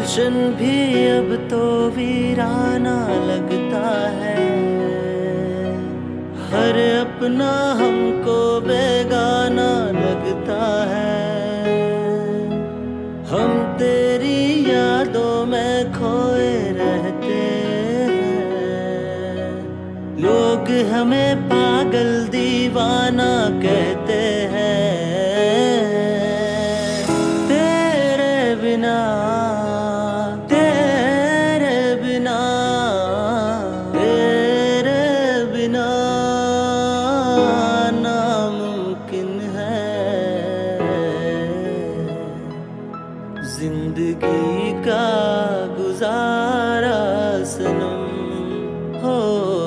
गुलशन भी अब तो वीराना लगता है। हर अपना हमको बेगाना लगता है। हम तेरी यादों में खोए रहते हैं। लोग हमें पागल दीवाना कहते हैं। तेरे बिना तेरे बिना तेरे बिना नामुमकिन है जिंदगी का गुजारा सनम। हो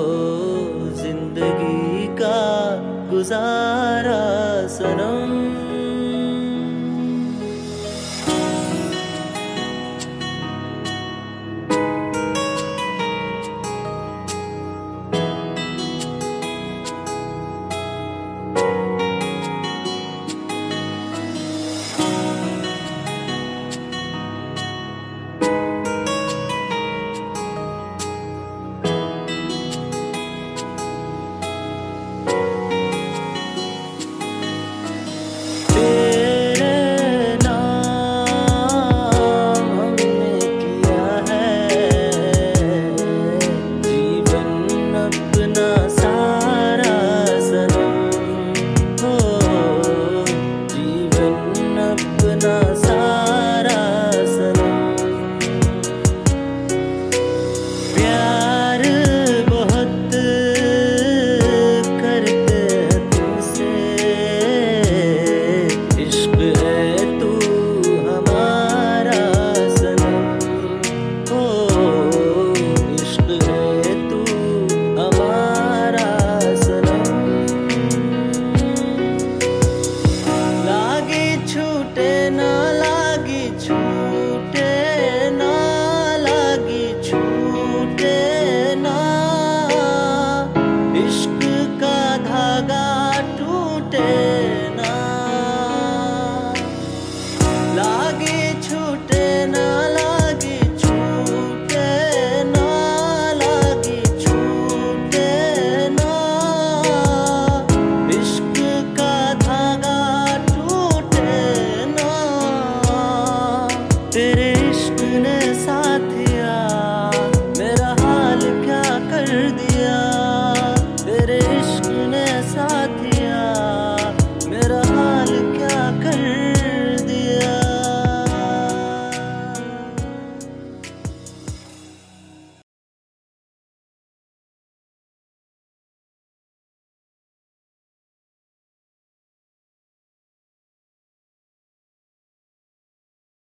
जिंदगी का गुजारा सनम।